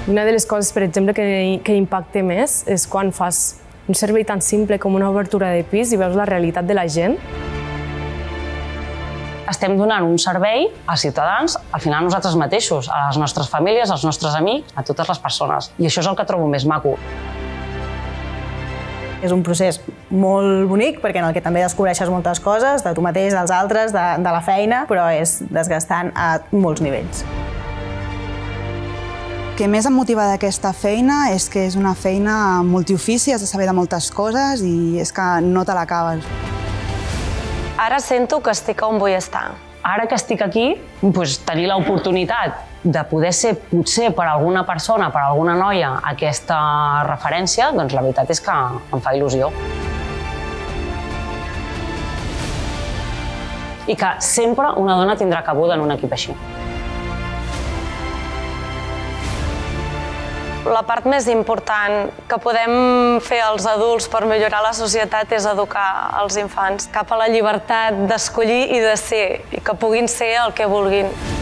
Una de les coses, per exemple, que impacta més és quan fas un servei tan simple com una obertura de pis i veus la realitat de la gent. Estem donant un servei als ciutadans, al final a nosaltres mateixos, a les nostres famílies, als nostres amics, a totes les persones. I això és el que trobo més maco. És un procés molt bonic perquè en el que també descobreixes moltes coses, de tu mateix, dels altres, de la feina, però és desgastant a molts nivells. El que més em motiva d'aquesta feina és que és una feina multiofici, has de saber de moltes coses i és que no te l'acabes. Ara sento que estic on vull estar. Ara que estic aquí, tenir l'oportunitat de poder ser, potser per alguna persona, per alguna noia, aquesta referència, doncs la veritat és que em fa il·lusió. I que sempre una dona tindrà cabuda en un equip així. La part més important que podem fer els adults per millorar la societat és educar els infants cap a la llibertat d'escollir i de ser, i que puguin ser el que vulguin.